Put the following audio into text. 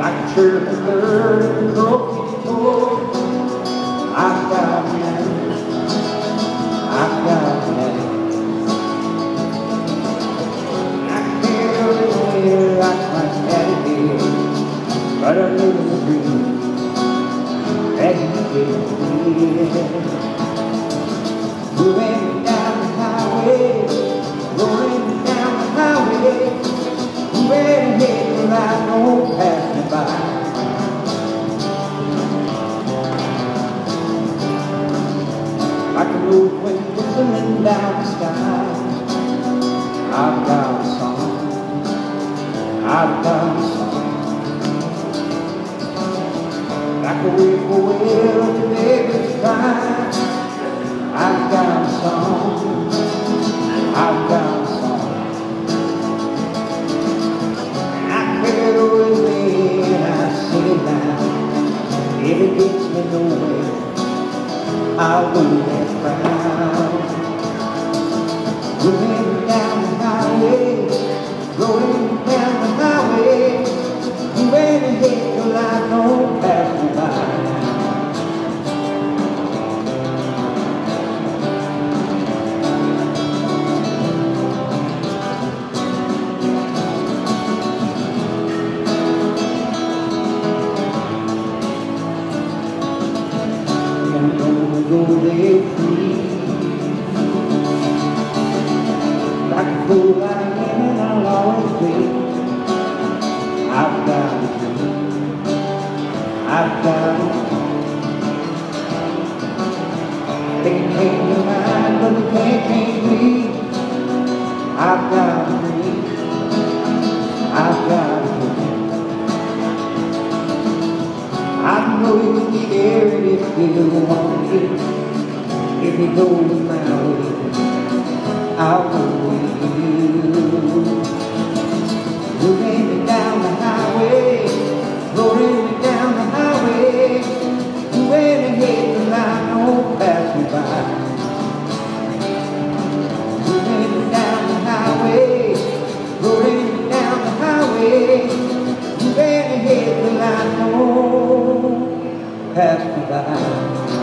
like a church bird, croaking toe. I've got manners, I've got manners. I can't go anywhere like my daddy did, but I live in the dream that he did. Moving down the highway, rolling down the highway, moving ahead till I don't pass me by. Like a road wind whistling down the sky, I've got a song, I've got a song. Like a whippoorwill at the baby's cry, I've got a song, I've got a song. And I carry it with me and I sing it now. If it gets me nowhere, I'll do that proud. Moving down the highway, rolling down the highway, moving ahead till I don't pass me by. I'm gonna go there free, like a fool I am and I'll always be. I've got a dream, I've got a dream. They can change your mind, but they can't change me. I've got a dream, I've got a dream. I know you can share it if you want it. If you go my way, I'll go with you. Moving me down the highway, rolling me down the highway, moving ahead till I don't pass me by. Moving me down the highway, rolling me down the highway, moving ahead till I don't pass me by.